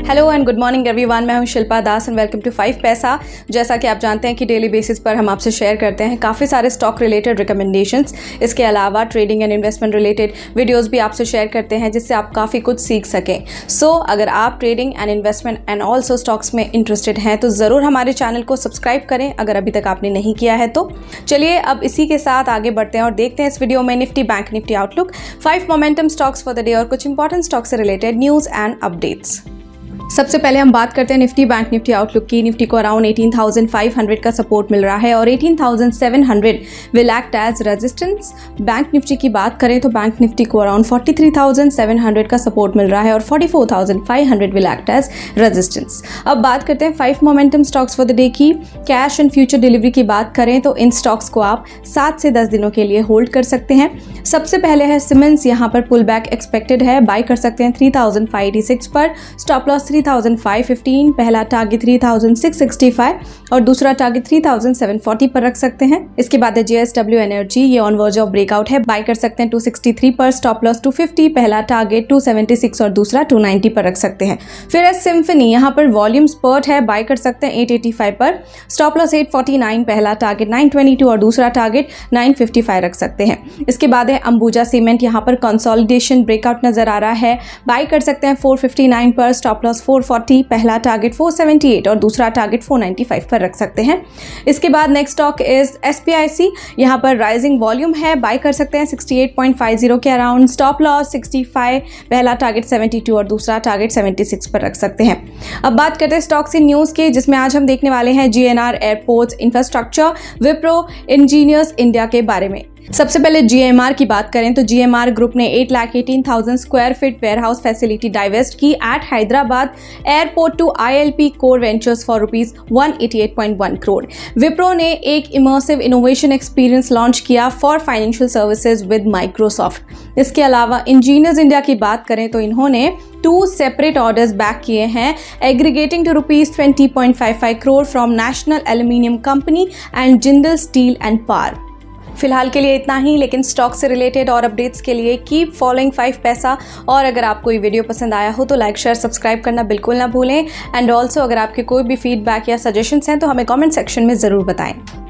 Hello and good morning everyone, मैं हूं Shilpa Das and welcome to 5 Paisa. जैसा कि आप जानते हैं कि डेली बेसिस पर हम आपसे शेयर करते हैं काफ़ी सारे स्टॉक रिलेटेड रिकमेंडेशंस। इसके अलावा trading and investment related videos भी आपसे शेयर करते हैं जिससे आप काफ़ी कुछ सीख सकें। सो अगर आप trading and investment and also stocks में इंटरेस्टेड हैं तो ज़रूर हमारे चैनल को सब्सक्राइब करें अगर अभी तक आपने नहीं किया है तो। चलिए अब इसी के साथ आगे बढ़ते हैं और देखते हैं इस वीडियो में Nifty bank Nifty outlook, 5 momentum stocks for the day और कुछ इंपॉर्टेंट स्टॉक से रिलेटेड न्यूज़ एंड अपडेट्स। सबसे पहले हम बात करते हैं निफ्टी बैंक निफ्टी आउटलुक की। निफ्टी को अराउंड 18,500 का सपोर्ट मिल रहा है और 18,700 will act as resistance. Bank Nifty की बात करें तो बैंक निफ्टी को अराउंड 43,700 का सपोर्ट मिल रहा है और 44,500 विल एक्ट एज रेजिस्टेंस। अब बात करते हैं 5 momentum stocks for the day की। कैश एंड फ्यूचर डिलीवरी की बात करें तो इन स्टॉक्स को आप 7 से 10 दिनों के लिए होल्ड कर सकते हैं। सबसे पहले है सीमेंस, यहाँ पर पुल बैक एक्सपेक्टेड है, बाय कर सकते हैं 3,586 पर। स्टॉप लॉस 3,515, पहला टारगेट 3,665 और दूसरा टारगेट 3,740 पर रख सकते हैं। इसके बाद है JSW एनर्जी, ये ऑन वर्ज ऑफ ब्रेकआउट है, बाय कर सकते हैं 263 पर। स्टॉप लॉस 250, पहला टारगेट 276 और दूसरा 290 पर रख सकते हैं। फिर है सिम्फनी, यहाँ पर वॉल्यूम स्पर्ट है, बाय कर सकते हैं 885 पर। स्टॉप लॉस 849, पहला टारगेट 922 और दूसरा टारगेट 955 रख सकते हैं। इसके बाद है अंबुजा सीमेंट, यहाँ पर कंसोलिडेशन ब्रेकआउट नजर आ रहा है, बाय कर सकते हैं 459 पर। स्टॉप लॉस 440, पहला टारगेट 478 और दूसरा टारगेट 495 पर रख सकते हैं। इसके बाद नेक्स्ट स्टॉक इज SPIC, यहाँ पर राइजिंग वॉल्यूम है, बाय कर सकते हैं 68.50 के अराउंड। स्टॉप लॉस 65, पहला टारगेट 72 और दूसरा टारगेट 76 पर रख सकते हैं। अब बात करते हैं स्टॉक्स इन न्यूज़ के, जिसमें आज हम देखने वाले हैं GNR airports infrastructure, Wipro engineers India के बारे में। सबसे पहले GMR की बात करें तो GMR ग्रुप ने 8,18,000 square feet warehouse facility divest की at Hyderabad airport to ILP core ventures for ₹188.1 crore. Wipro ने एक इमर्सिव इनोवेशन एक्सपीरियंस लॉन्च किया for financial services with Microsoft. इसके अलावा इंजीनियर्स इंडिया की बात करें तो इन्होंने 2 सेपरेट ऑर्डर्स बैक किए हैं aggregating to ₹20.55 crore from national aluminium company and Jindal steel and power. फिलहाल के लिए इतना ही, लेकिन स्टॉक से रिलेटेड और अपडेट्स के लिए कीप फॉलोइंग 5 पैसा। और अगर आपको ये वीडियो पसंद आया हो तो लाइक शेयर सब्सक्राइब करना बिल्कुल ना भूलें। एंड ऑल्सो अगर आपके कोई भी फीडबैक या सजेशंस हैं तो हमें कमेंट सेक्शन में ज़रूर बताएं।